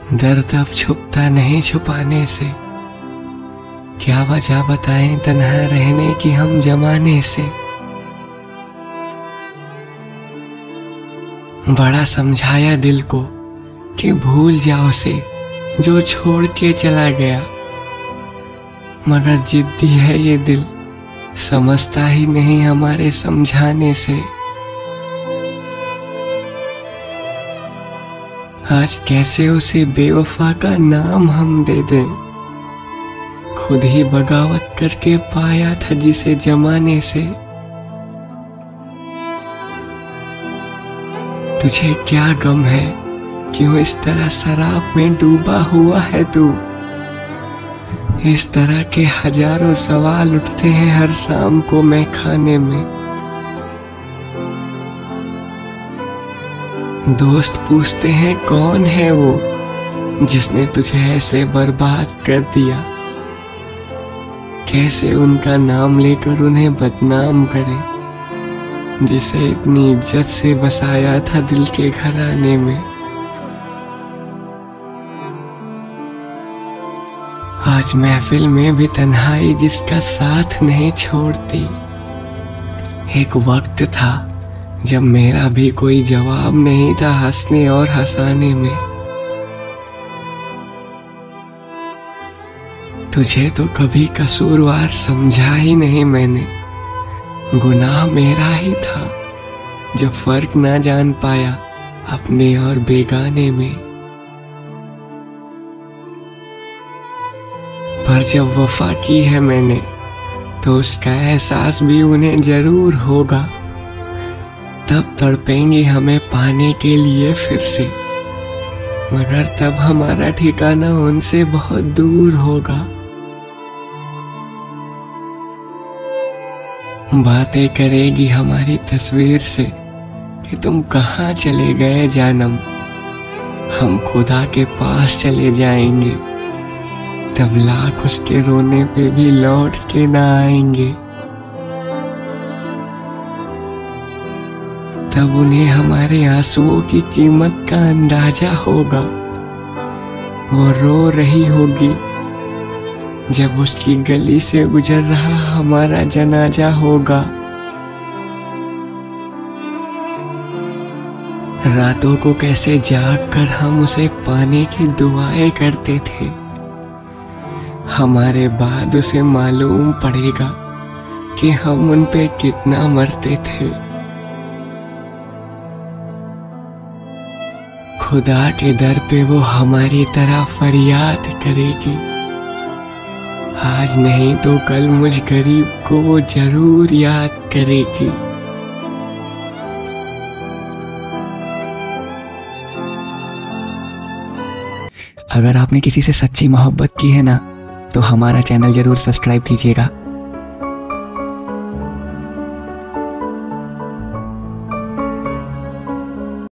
दर्द अब छुपता नहीं छुपाने से, क्या वजह बताएं तन्हा रहने की हम जमाने से। बड़ा समझाया दिल को कि भूल जाओ से जो छोड़ के चला गया, मगर जिद्दी है ये दिल, समझता ही नहीं हमारे समझाने से। आज कैसे उसे बेवफा का नाम हम दे दें, खुद ही बगावत करके पाया था जिसे जमाने से। तुझे क्या गम है, क्यों इस तरह शराब में डूबा हुआ है तू। इस तरह के हजारों सवाल उठते हैं हर शाम को मैं खाने में। दोस्त पूछते हैं कौन है वो जिसने तुझे ऐसे बर्बाद कर दिया, कैसे उनका नाम लेकर उन्हें बदनाम करें जिसे इतनी इज्जत से बसाया था दिल के घराने में। आज महफिल में भी तन्हाई जिसका साथ नहीं छोड़ती। एक वक्त था जब मेरा भी कोई जवाब नहीं था हंसने और हंसाने में। तुझे तो कभी कसूरवार समझा ही नहीं मैंने, गुनाह मेरा ही था जो फर्क ना जान पाया अपने और बेगाने में। पर जब वफा की है मैंने तो उसका एहसास भी उन्हें जरूर होगा। तब तड़पेंगे हमें पाने के लिए फिर से, मगर तब हमारा ठिकाना उनसे बहुत दूर होगा। बातें करेगी हमारी तस्वीर से कि तुम कहाँ चले गए जानम। हम खुदा के पास चले जाएंगे, तब लाख उसके रोने पे भी लौट के ना आएंगे। तब उन्हें हमारे आंसुओं की कीमत का अंदाजा होगा। वो रो रही होगी जब उसकी गली से गुजर रहा हमारा जनाजा होगा। रातों को कैसे जाग कर हम उसे पाने की दुआएं करते थे, हमारे बाद उसे मालूम पड़ेगा कि हम उन पे कितना मरते थे। खुदा के दर पे वो हमारी तरह फरियाद करेगी। आज नहीं तो कल मुझ गरीब को वो जरूर याद करेगी। अगर आपने किसी से सच्ची मोहब्बत की है ना, तो हमारा चैनल जरूर सब्सक्राइब कीजिएगा।